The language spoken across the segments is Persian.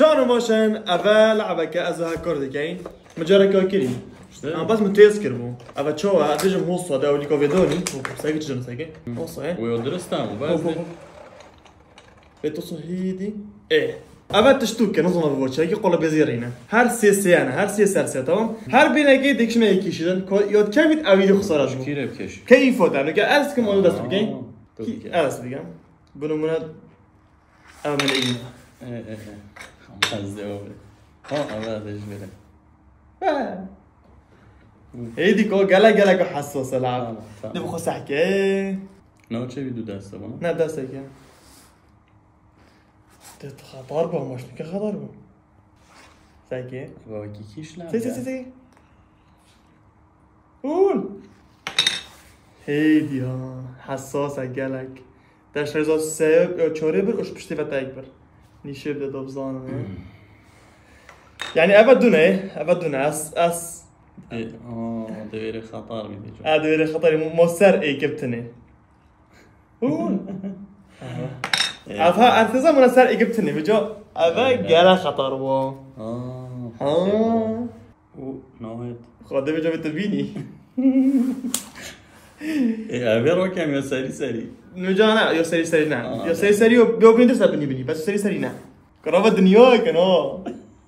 چانو باشن اول لعبه که از هکر دیگه مجرد که کردیم اما بس متیز کردم اول چه دیجم هوسا ده اولی کاودانی سعی چه سعی هوسا و درستم باز به تو صحیحی اول تشتوک نظام بوچه که قلب زیرینه هر سی انا هر سی سرسه تمام هر بینگی دکشمه یکیشیدن یاد کمید اویدی خسارت کی رو بکش کیف دادن که از که مال دست بگین از بگم بنمونه اول این مزه اوه اولش بره هیدی کو گله که حساسه لعب نبی خو سحکه نه چه بیدو دسته بنا نه دسته که ده خطر با ماشین که خطر با سحکه با کیش لعب سی اون هیدی ها حساسه گلک در شریزا سه یا چوره بر اش پشتی و تایک بر نیشه بده دوبزانه يعني ابدونه اس دويري خطر بيجي دويري خطر موسر اي كابتني عفا التزام انا سر اي كابتني بجو ابا قال خطر و ناهد خد بجو بتبيني ابي روكم يا سري نجانا يا سري نعم يا سري بيو بيندرس بني بس سري نعم قرابه الدنيا كانوا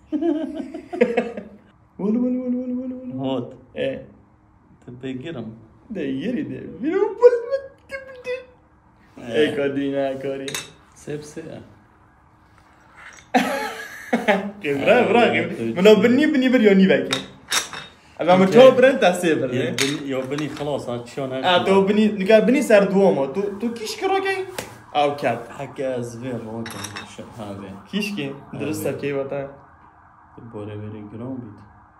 ول هات ايه تبيجرم ديري ده بيرو بل تبدي ايه كادينا كاري سبسه برا منو بني بريوني باكي اما متو برنت اسيبر يا بني خلاص هات شلون تو بني نقال بني سر دوما تو كيش كروكي او كات حكى زفير روكم هذا كيش كي درست كي وتا بوره بری گرام بید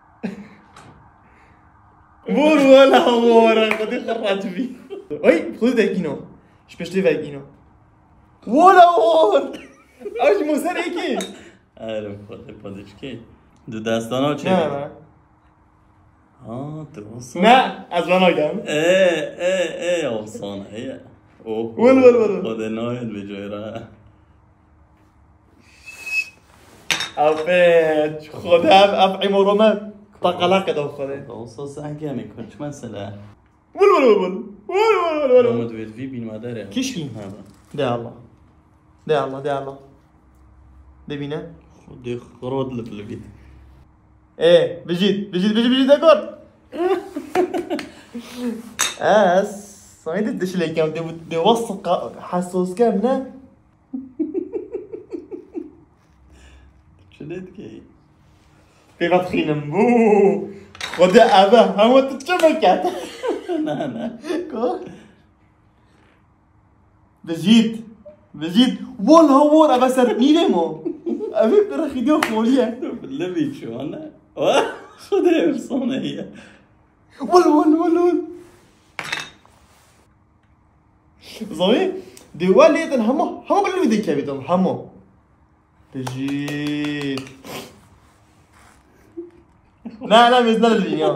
بور ولا بورا قدي خرجت بي اي خذ دقينو ايش بشتي دقينو ولا بور ايش موسر هيك عارف خودش کی دو دستانا چه نه درست نه از من آگم ای افسانه ای ول خود ناید به جای را افت خدها افعي مرمى طقلق دو خده دوستا سنگه میکن چه مسئله ول مدوید وی بین مادره كيشكي ده الله ببینه خودی خرود لبید ايه بجيت اقول صميت الدش اللي كان دي وثق حسوس كام نه شدید کی في فتخين مو خدا ابا هم تتشبكات نه كو بجيت والهور ابا سر ميلمو ابي برخي ديو خوليه لبید شو انا خودی افسانه هي ول زوي دي واليت همو باللي بدك يا بيتم همو بجيت لا مزنا الدنيا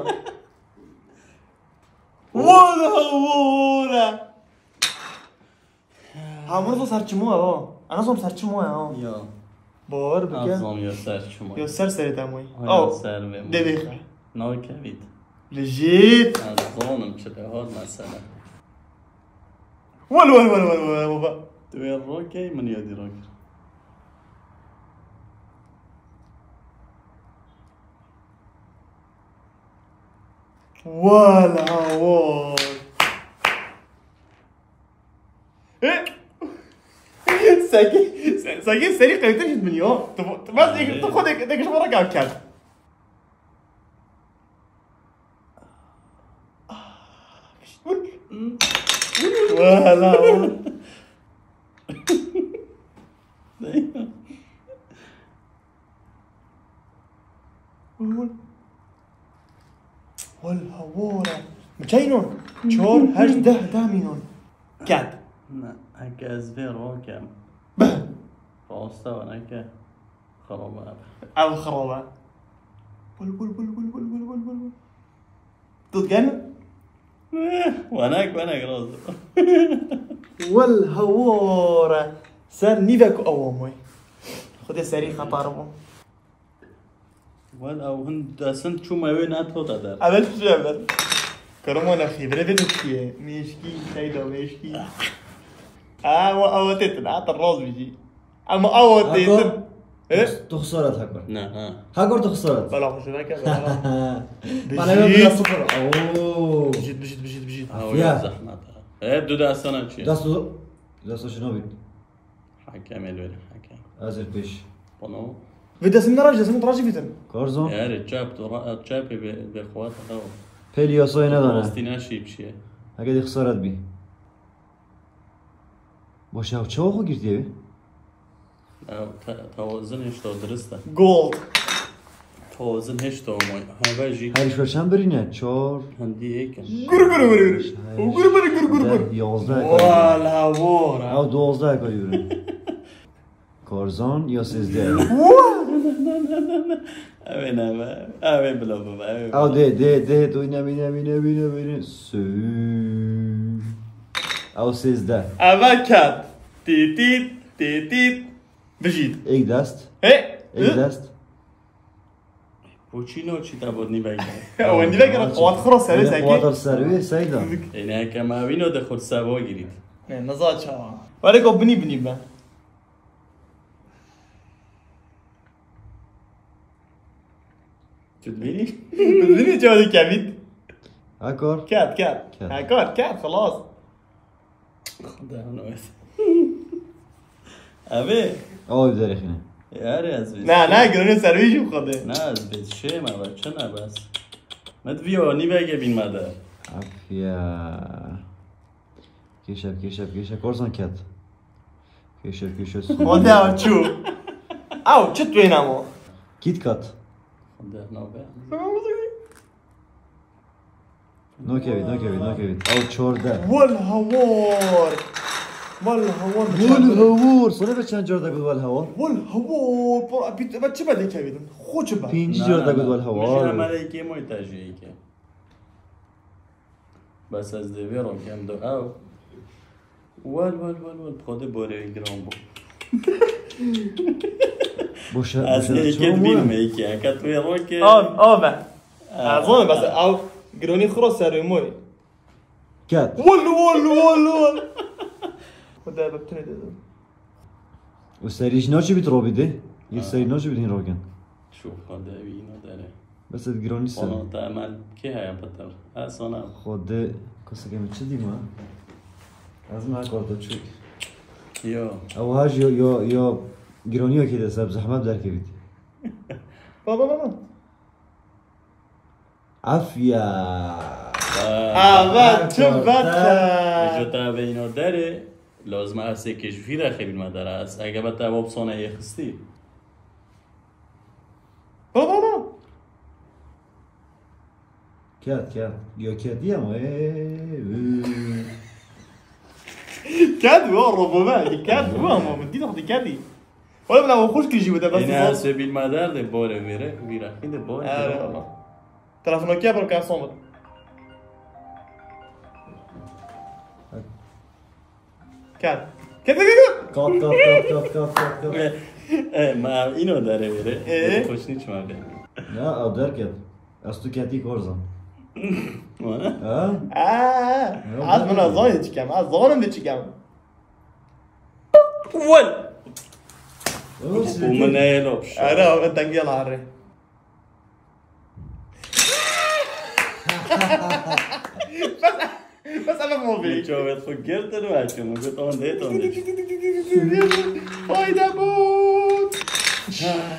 ولا همون سرچمو انا صوم سرچمو یا باور بگم ازم یا سر شما یا سر تموی سر به دقیقه نای کوید لجيت از ظالم چه هاد مسئله ول توی روکی من یادی روکی ولا ساكن سريع قريتش الدنيا بس تاخذ ديك ايش وراك كان ولا والهوورة مجينون شور هاش ده مينون كات نه اگه از وی روکم راسته و نکه خرابه او خرابه ول تتجنن وانا راضي والهوورة سر نيفك اوامي خود سری خطر بو ولی او هند اصلا چون موی نتوده در اول چی اول كرمونا خبرة بدك مشكي سيدة مشكي اوتتن عطى الراس بيجي اما اوتتن ايه تخسرت هاكر نه هاكر تخسرت بلا خوش هناك انا بلا صفر اوه بجيت اوه زحمت دو دستانه چیه؟ دستو شنو بید؟ حكم الولی حكم ازر پیش بانو بدي اسم راجل اسم راجل فيتن کارزون یاری چاپی به خوات دو پلیاسای ندانه استینا شیب چیه؟ اگه دی خسارت بی باشه او چه آخو گیردیه بی؟ توازنش تو درسته جولد توازنش تو مای هوا جی هریش بر چند برینه؟ 4 هندی ایکن گر 11 ولا ورا او 12 کاری برین کارزان یا 13 اوه اوه بلا بابا او ده تو نبینه سو او 13 اول كات تيتيت بجيت ایک دست ايه ایک دست پوچینو چی تا بود نی بگم هو عندي بقى قوات خرس هذا قواتر ساكت سروی سیدا اینه که ماوینو ده خود سوا گیرید نزاد شا ولا کو بني با تدبینی؟ بني جوادي كابيت هاکر كات خلاص خدا نویس اوه او بداری خینه یاری از بیز لا قررنا سرويش وخده نه از بیز شه ما بچه نه بس ندویو نی بگه بین مادر عفیا کشب کارزان کت کشب وده شو او چت وينامو کیت کات خدا نوبه نو کوید او 14 والهوار والهوار سنه به چند جارده گود والهوار والهوار بچه بده كابيت خوش با 5 جارده گود میشه والهوار عمله که موی تجیه که بس از دوی رو کم دو او وال خود باره گرام بو باشه از یکی بینم یکی اکا توی رو که با اظن بس او قروني خرس سروي موي کت وال خدا ببتني ده و سریش ناچی بیت رو بیده یه سری ناچی بیت این رو کن شوف خدا وینو داره بس ات گرانی سر خانه تعمل که های پتر اصلا خود کسی که میچه دیگه از من کار داد چوی یا او هاج یا گرانی ها که ده سب زحمت در که بید بابا عفیا اول چه بچه جتا به اینو داره لازم هسته کشفی را خیلی مداره است اگه با تواب سانه یه خستی بابا کت یا کتی هم كادو ربما كادو ما بدي تاخذ كادي ولا بلا وخوش كيجي وده بس این هسته بیل مدار ده باره ویره خیلی باره والله تلفون كيا برو كان صومت كات ما اینو داره ویره خوش نیچ مرده نه او در کت از تو کتی کارزان از من ازاني تشكم از ظالم بتشكم ول ومن يلوبش انا انت نقيل عري بس انا مو بي شوفت فكرت دلوقتي ما قلت اون ديت فايدة بوت